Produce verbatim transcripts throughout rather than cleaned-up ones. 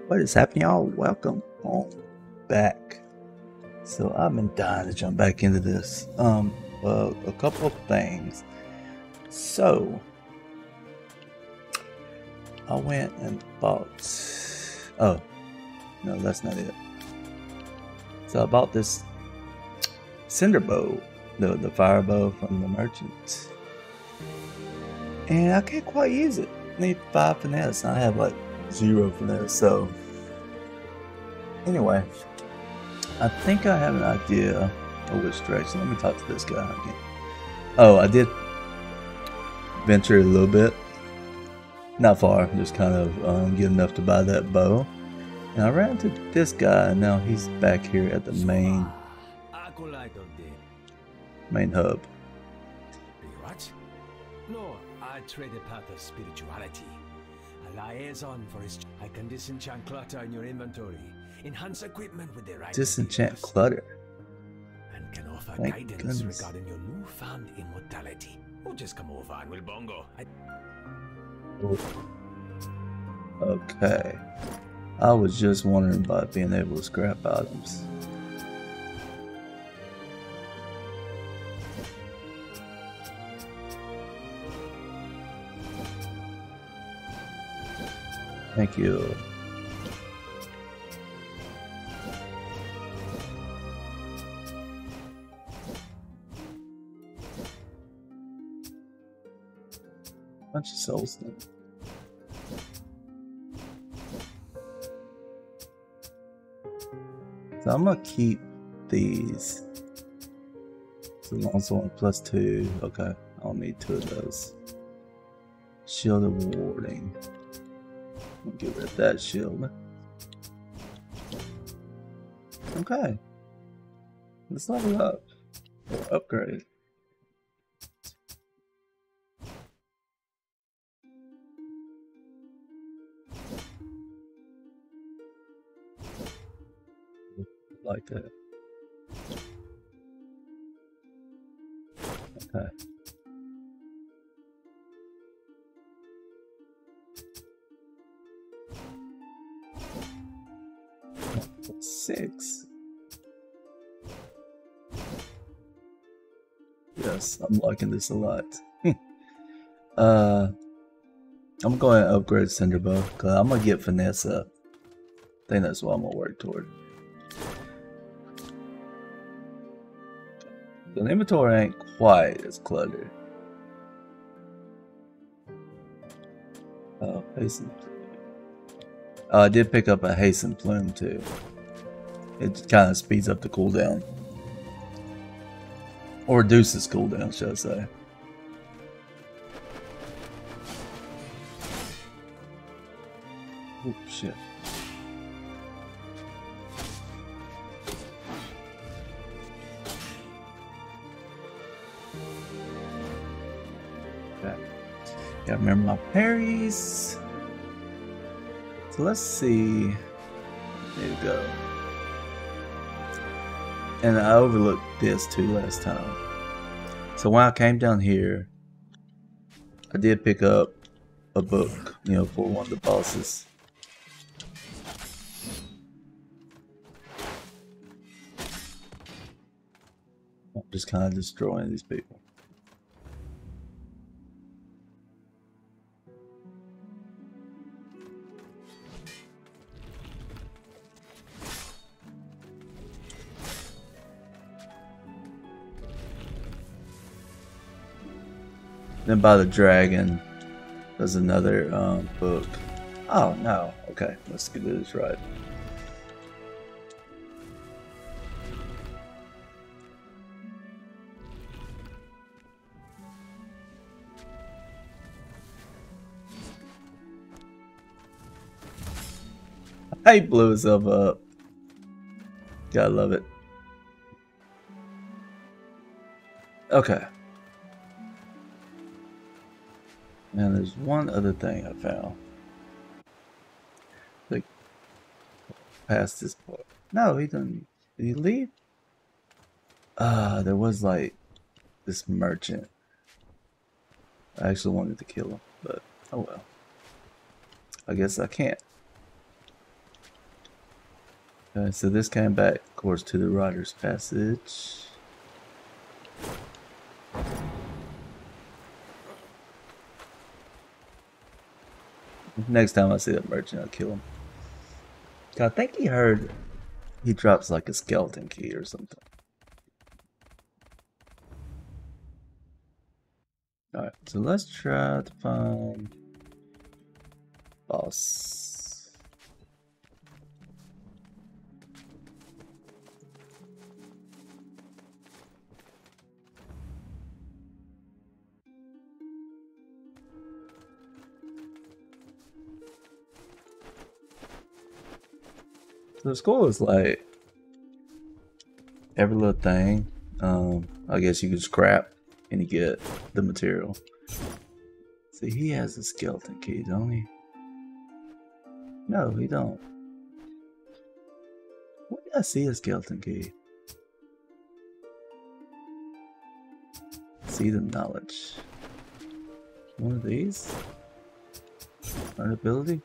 What is happening, y'all? Welcome on back. So I've been dying to jump back into this. Um, well, a couple of things. So I went and bought. Oh, no, that's not it. So I bought this cinder bow, the the fire bow from the merchant, and I can't quite use it. I need five finesse. I have like zero finesse. So anyway, I think I have an idea of which direction. Let me talk to this guy again. Oh, I did venture a little bit, not far, just kind of um, get enough to buy that bow. And I ran into this guy, and now he's back here at the main main hub. What? No, I trade a path of spirituality. A liaison for his. I can disenchant clutter in your inventory, enhance equipment with the right. Disenchant ideas, clutter. And can offer Thank guidance goodness. regarding your newfound immortality. Or just come over and we'll bongo. I... Okay. I was just wondering about being able to scrap items. Thank you. Bunch of souls then. So I'm gonna keep these. So long as one plus two. Okay, I'll need two of those. Shield of warding. I'll get rid of that shield. Okay. Let's level up. Or upgrade. Like that. Okay. Six. Yes, I'm liking this a lot. uh, I'm going to upgrade Cinderbow because I'm gonna get finesse up. I think that's what I'm gonna work toward. The inventory ain't quite as cluttered. Oh, hasten. Oh, I did pick up a hasten plume too. It kind of speeds up the cooldown. Or reduces cooldown, should I say. Oh, shit. Okay. Gotta remember my parries. So let's see. There you go. And I overlooked this too last time. So when I came down here, I did pick up a book, you know, for one of the bosses. I'm just kind of destroying these people. Then by the dragon, there's another um, book. Oh no, okay, let's get this right. He blew himself up. Gotta love it. Okay. Now there's one other thing I found. Like, past this part. No, he didn't. Did he leave? Ah, uh, there was like this merchant. I actually wanted to kill him, but oh well. I guess I can't. Okay, so this came back, of course, to the Rider's Passage. Next time I see that merchant, I'll kill him. I think he heard he drops like a skeleton key or something. Alright, so let's try to find boss. So the score is like every little thing. Um, I guess you can scrap and you get the material. See, he has a skeleton key, don't he? No, he don't. Where did I see a skeleton key? See the knowledge. One of these? An ability?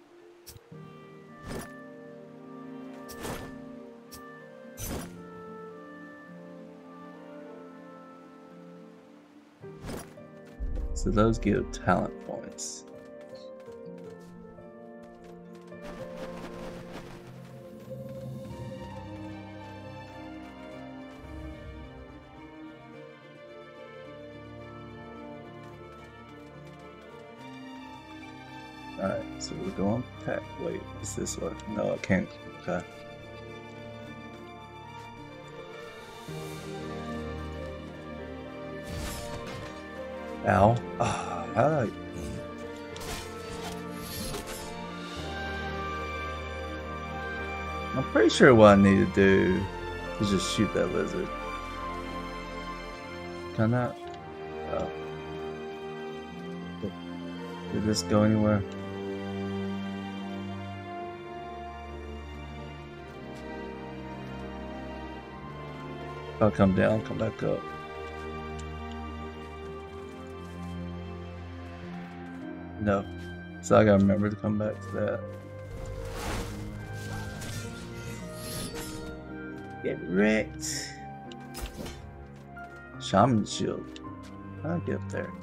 So those give talent points. Alright, so we're going back. Wait, is this what? No, I can't. Okay. Ow. Oh, how did I... I'm pretty sure what I need to do is just shoot that lizard. Can I? Oh. Did this go anywhere? I'll come down, come back up. No. So I gotta remember to come back to that. Get wrecked. Shaman shield. I'll get up there.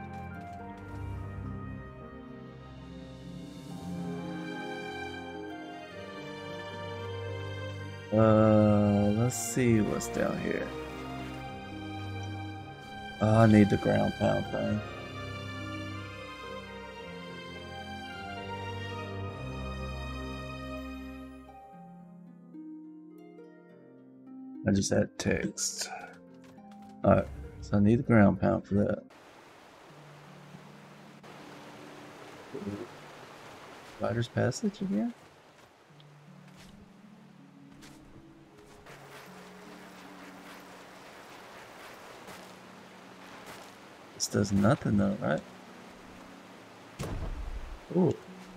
Uh, let's see what's down here. Oh, I need the ground pound thing. I just had text. Alright, so I need the ground pound for that. Rider's Passage again? This does nothing though, right? Ooh.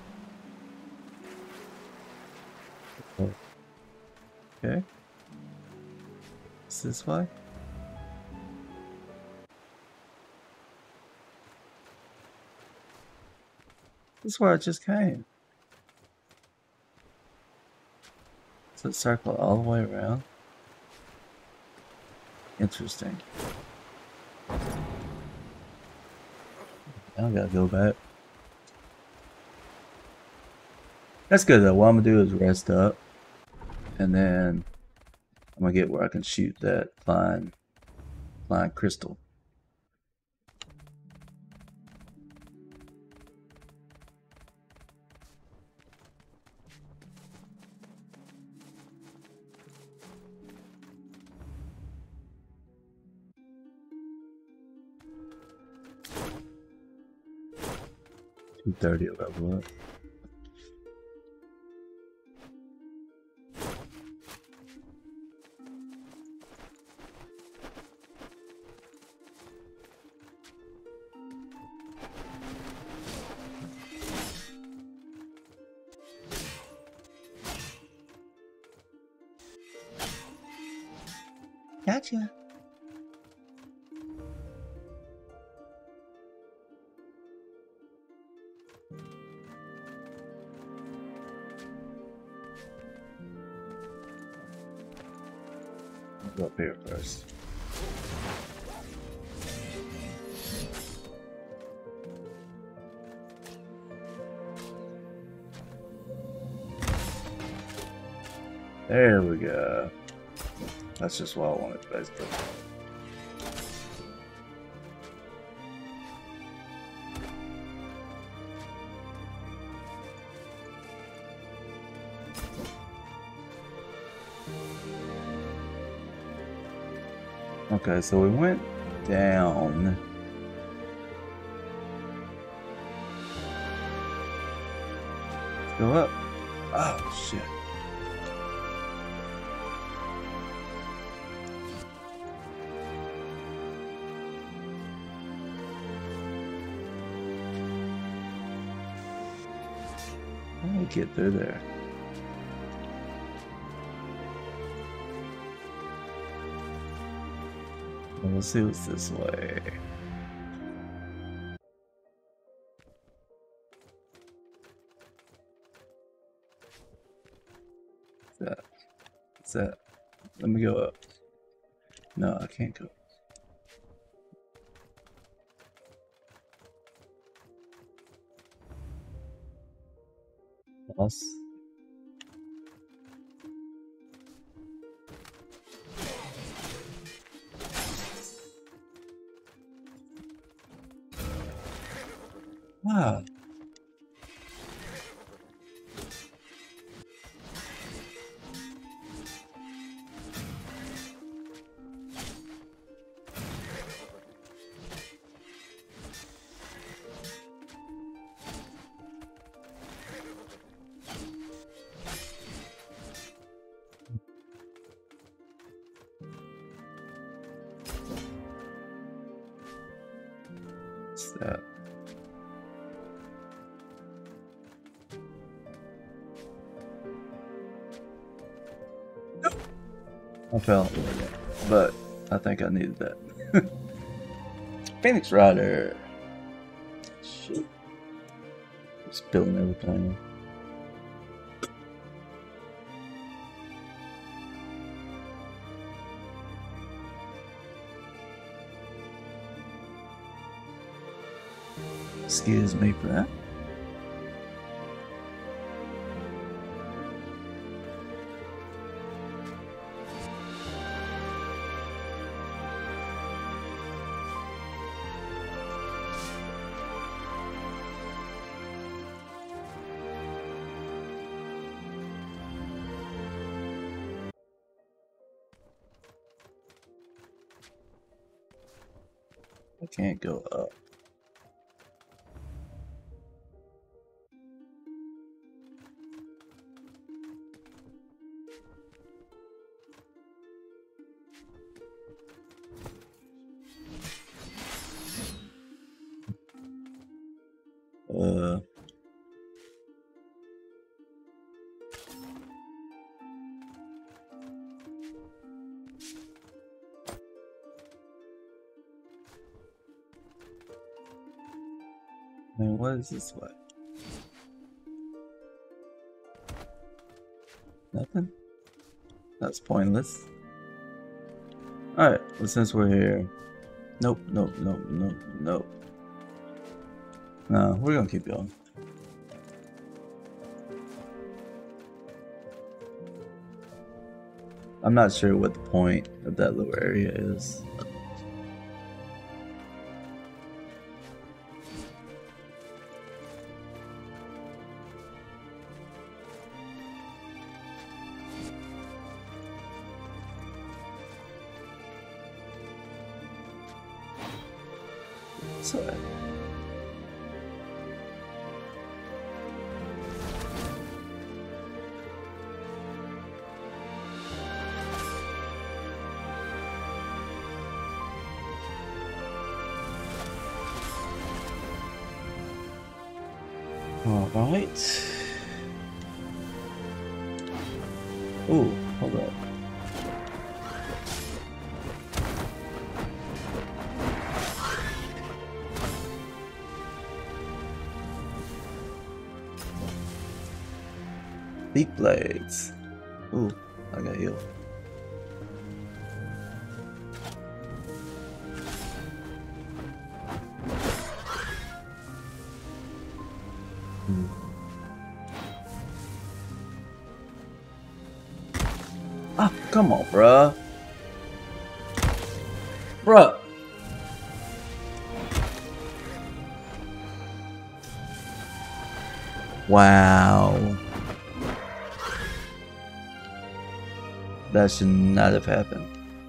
Okay. Is this way? This is where I just came. So it circle all the way around. Interesting. I gotta go back. That's good though. What I'm gonna do is rest up, and then I'm gonna get where I can shoot that flying, flying crystal. two thirty level up. Gotcha. I'll go up here first. There we go. That's just what I wanted, basically. Okay, so we went down. Let's go up. Oh, shit. How do I get through there? We'll see what's this way. What's that? What's that? Let me go up. No, I can't go. Boss. Wow. What's that? I fell into it, but I think I needed that. Phoenix Rider. Shit. Spilling everything. Excuse me for that. I can't go up. Uh. I mean, what is this way? Nothing? That's pointless. Alright, well, since we're here. Nope, nope, nope, nope, nope. No, we're gonna keep going. I'm not sure what the point of that little area is. So, all right. Ooh, hold up. Deep blades. Ooh, I got healed. Ah, come on, bruh. Bruh. Wow. That should not have happened.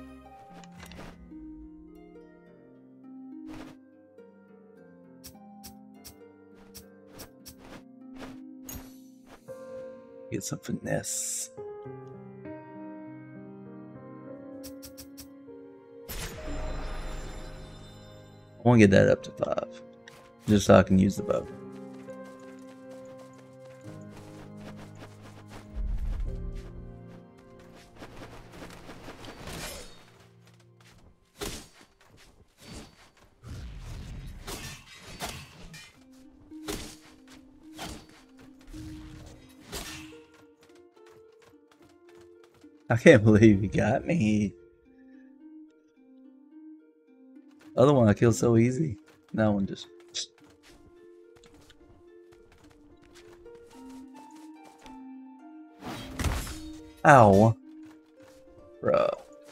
Get some finesse. I want to get that up to five, just so I can use the bow. I can't believe he got me. Other one I killed so easy. That one just. Ow. Bro.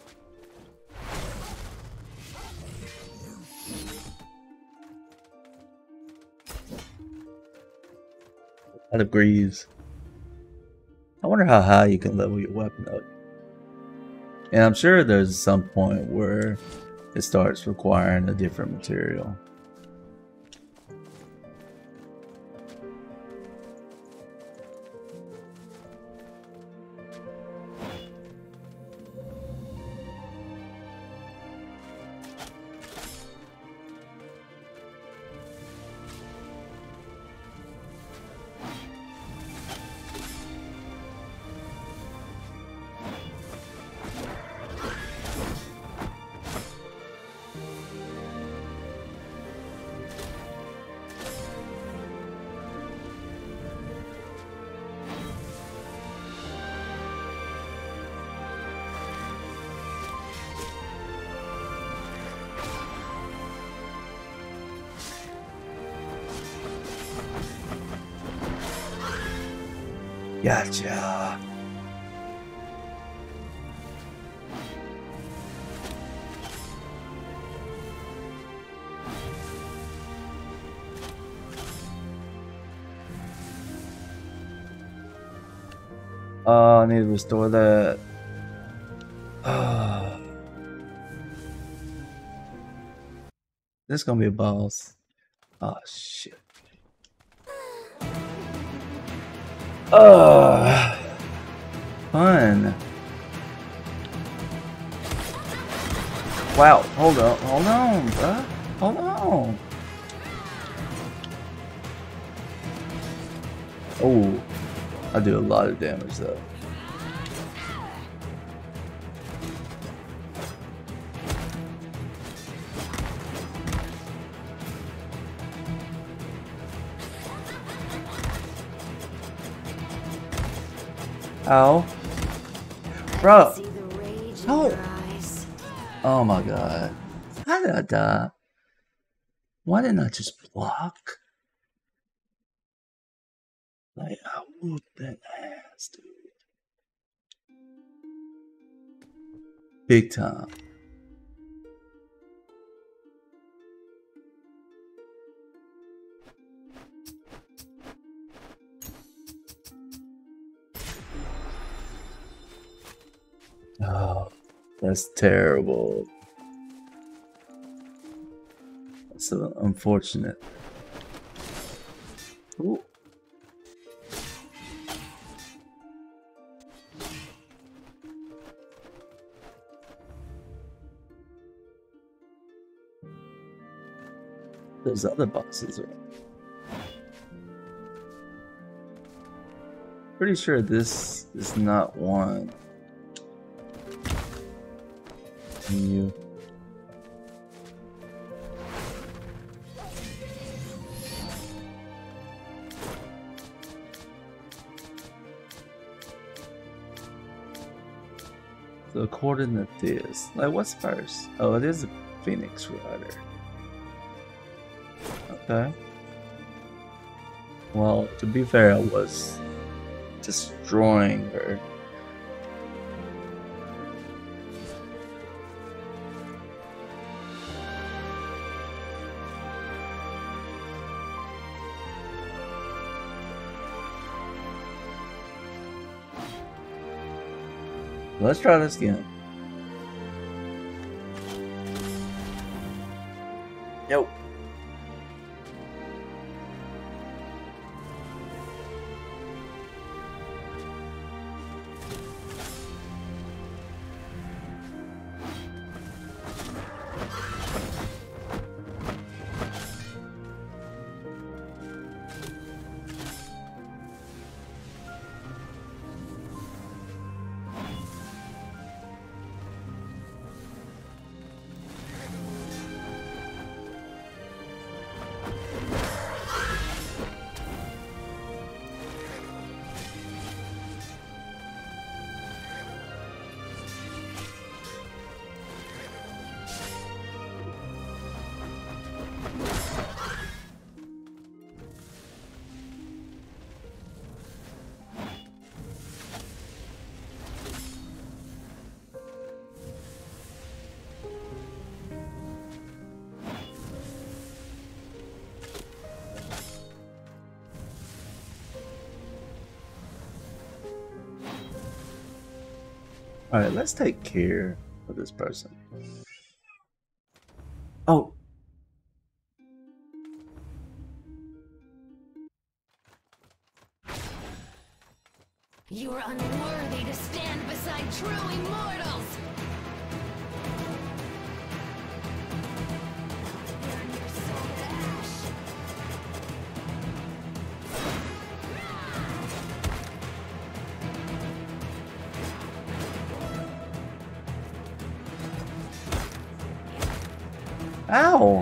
A lot of greaves. I wonder how high you can level your weapon up. And I'm sure there's some point where it starts requiring a different material. Gotcha. Oh, I need to restore that. Oh. This is gonna be a boss. Oh shit. Oh, fun. Wow, hold on, hold on, bruh. Hold on. Oh, I do a lot of damage though. Ow. Bro. Oh. Oh my god. How did I die? Why didn't I just block? Like, I whooped that ass, dude. Big time. Oh, that's terrible. That's so unfortunate. Ooh. Those other boxes are. Pretty sure this is not one. You. So according to this, like what's first? Oh, it is a Phoenix Rider. Okay. Well, to be fair, I was destroying her. Let's try this again. Yo. Alright, let's take care of this person. Oh. You are unworthy to stand beside true immortals! Burn your soul to ash! Ow!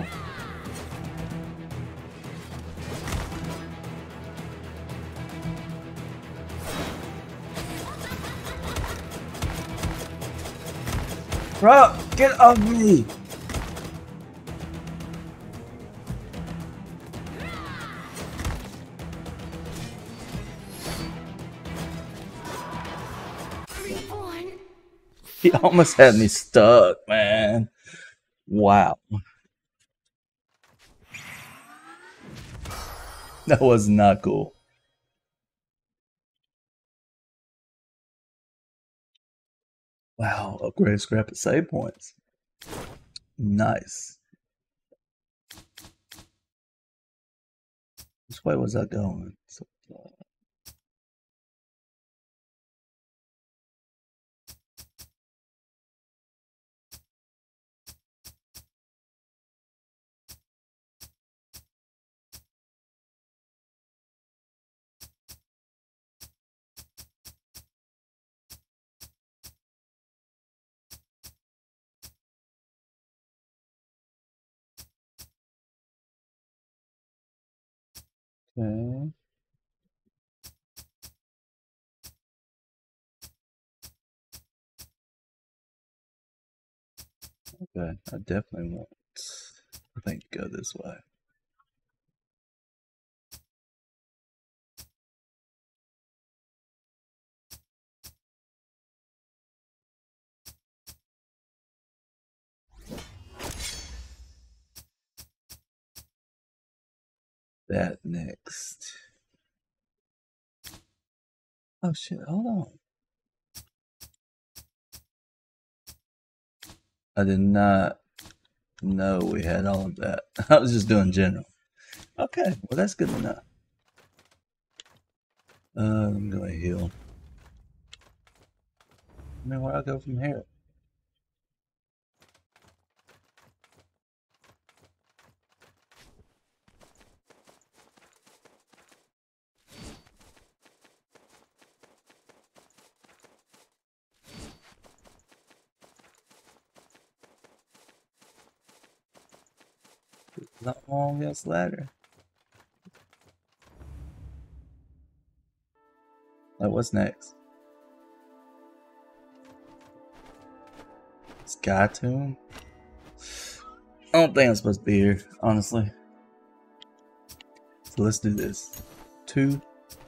Bro, get off me! Reborn! He almost had me stuck, man. Wow. That was not cool. Wow, upgrade scrap at save points. Nice. Which way was I going? So, uh, okay. Okay, I definitely want, I think, to go this way. That next. Oh shit, hold on. I did not know we had all of that. I was just doing general. Okay, well that's good enough. Uh, I'm gonna heal. I mean, where I go from here? Not long this ladder. Like, what's next? Sky Tomb? I don't think I'm supposed to be here, honestly. So let's do this. Two.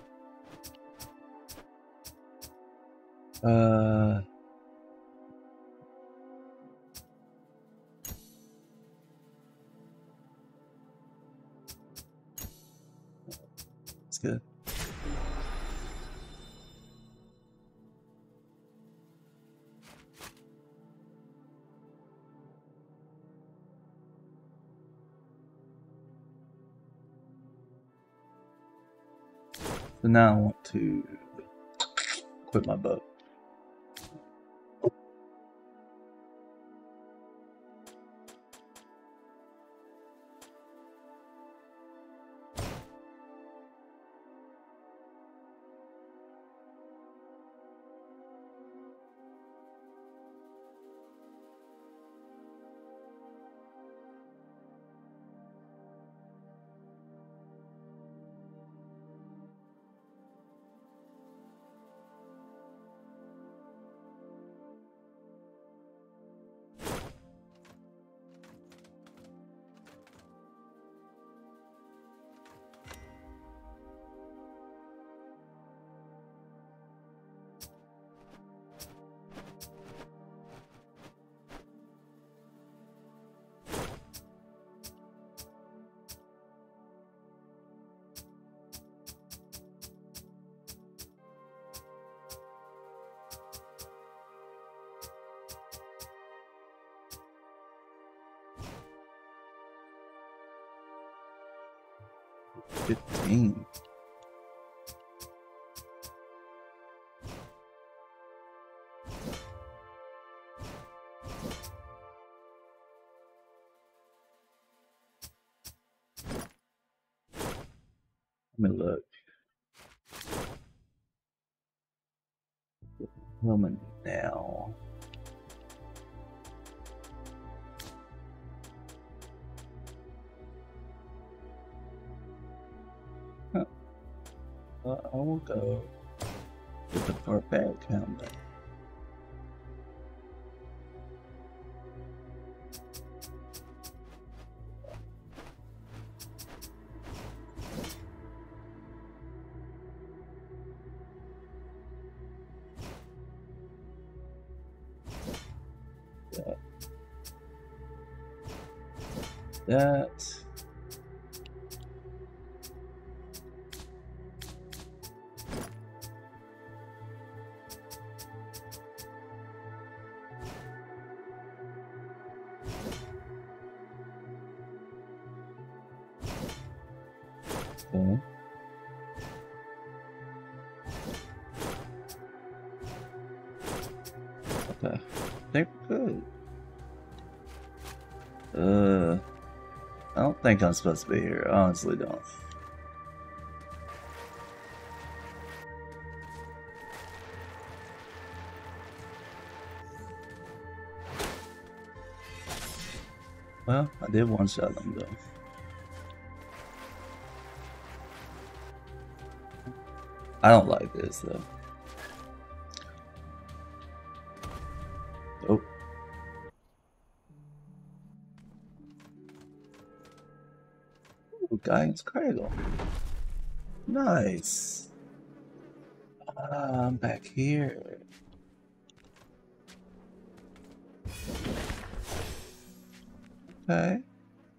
Uh. It's good. So now I want to quit my bow. Fifteen. Let me look. Woman now. Huh. Uh, I will go with the far back helmet. That. That. Okay. Okay. I think we're good. Uh, I don't think I'm supposed to be here. I honestly don't. Well, I did one shot them though. I don't like this though. Oh. Ooh, Giant's Cradle. Nice. Ah, I'm back here. Okay.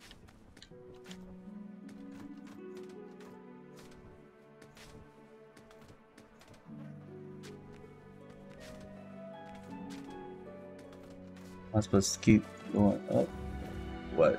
Am I supposed to keep going up? What?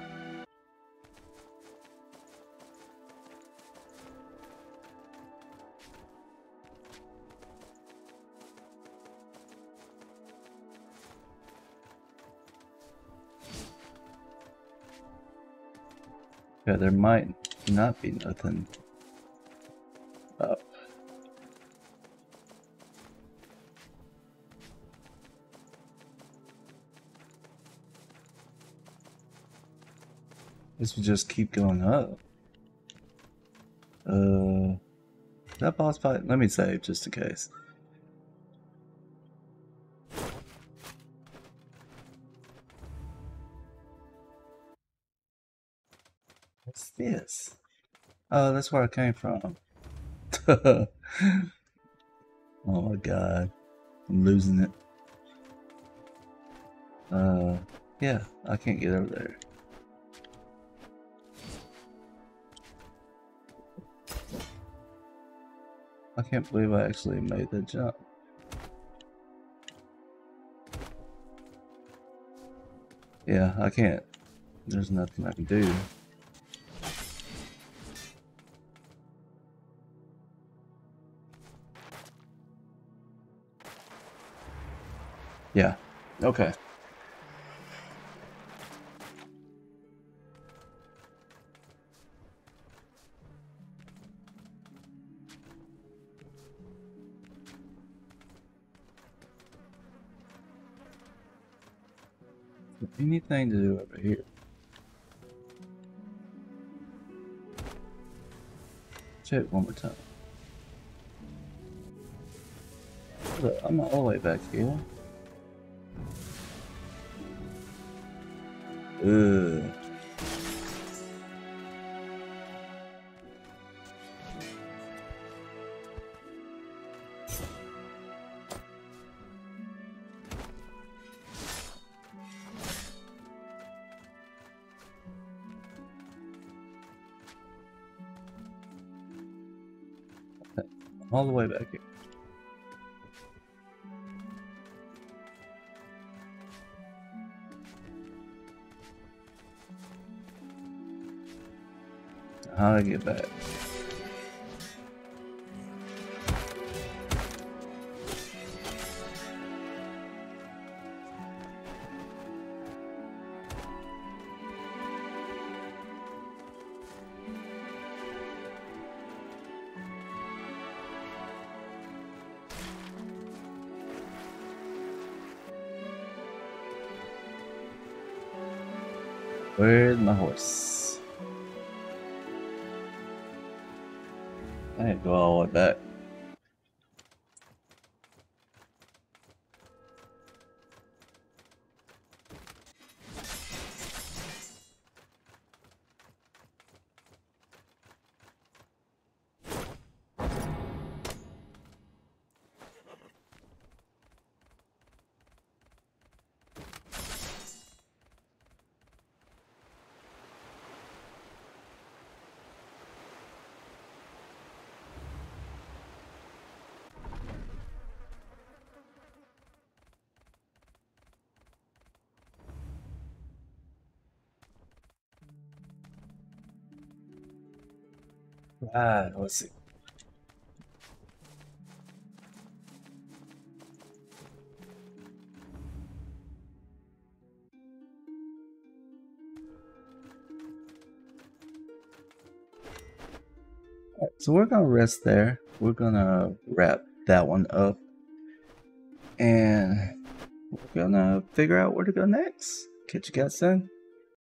Yeah, there might not be nothing up. This will just keep going up. Uh, that boss fight. Let me save just in case. What's this? Oh, that's where I came from. Oh my god, I'm losing it. Uh, yeah, I can't get over there. I can't believe I actually made that jump. Yeah, I can't. There's nothing I can do. Yeah. Okay. Anything to do over here? Check one more time. Look, I'm all the way back here. Ugh. All the way back here. How do I get back? Where's my horse? I need to go all the way back. Ah, let's see. All right, so we're gonna rest there. We're gonna wrap that one up, and we're gonna figure out where to go next. Catch you guys soon.